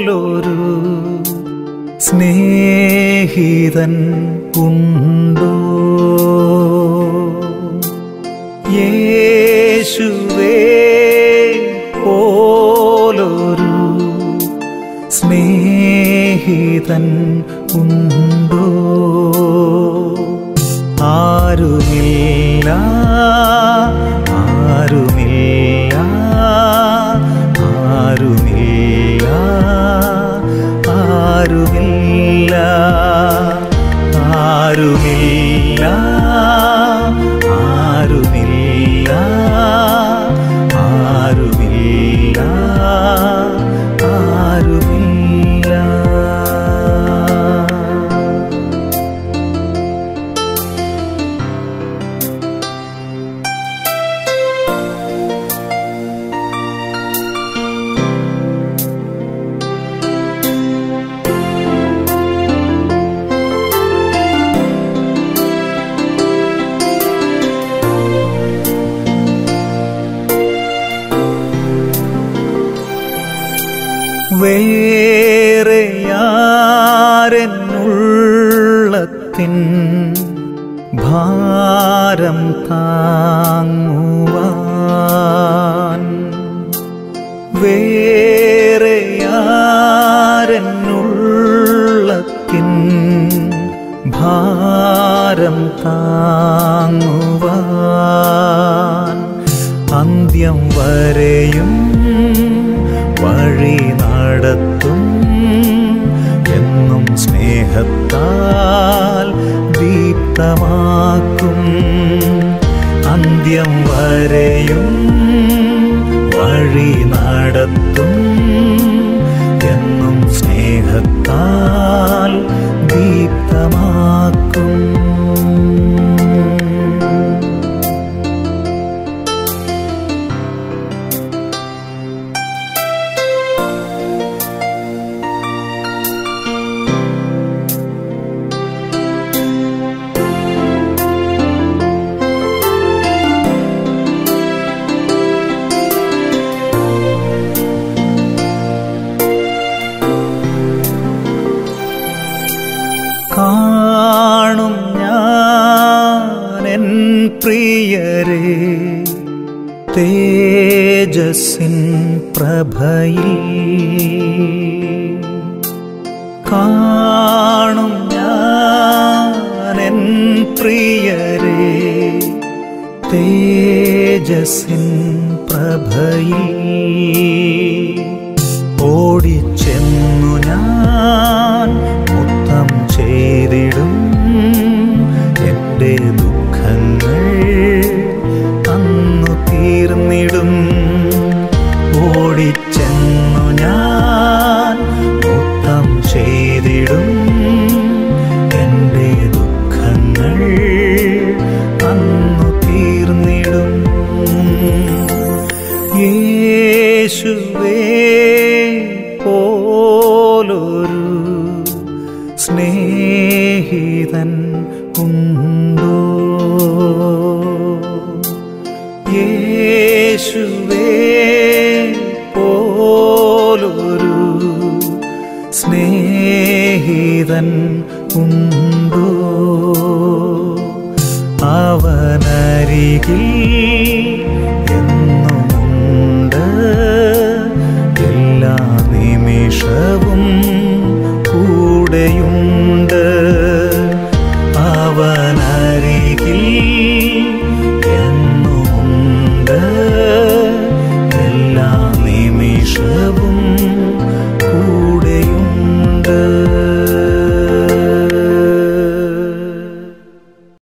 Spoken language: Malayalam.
പോലൊരു സ്നേഹിതൻ ഉണ്ടോ? യേശുവേ പോലൊരു സ്നേഹിതൻ ഉണ്ടോ? ആരുമില്ല, ആരുമില്ല, ആരുമില്ല, ആരുമില്ല, ആരുമില്ല, ആരുമില്ല, ആരുമില്ല, ആരുമില്ല. വേറെയാരെന്നുള്ളത്തിൻ ഭാരം താങ്ങുവാൻ, വേറെയാരെന്നുള്ളത്തിൻ ഭാരം താങ്ങുവാൻ, അന്ത്യം വരെയും വഴി നടത്തും എന്നും സ്നേഹത്താൽ ദീപ്തമാക്കും. അന്ത്യം വരെയും വഴി നടത്തും എന്നും സ്നേഹത്താൽ ദീപ്തമാക്കും. കാണും ഞാനെൻ പ്രിയരെ തേജസ്സിൻ പ്രഭയിൽ, കാണും ഞാനെൻ പ്രിയരെ തേജസ്സിൻ പ്രഭയിൽ. ഓടിച്ചെന്നു ഞാൻ മുത്തം ചെയ്തിടും എൻ്റെ ദുഃഖങ്ങൾ അന്നു തീർന്നിടും. ഓടിച്ചെന്നു ഞാൻ മുത്തം ചെയ്തിടും എൻ്റെ ദുഃഖങ്ങൾ അന്നു തീർന്നിടും. യേശുവേ പോലൊരു സ്നേഹിതൻ ഉണ്ടോ? യേശുവേ പോലൊരു സ്നേഹിതൻ ഉണ്ടോ? അവനരികിൽ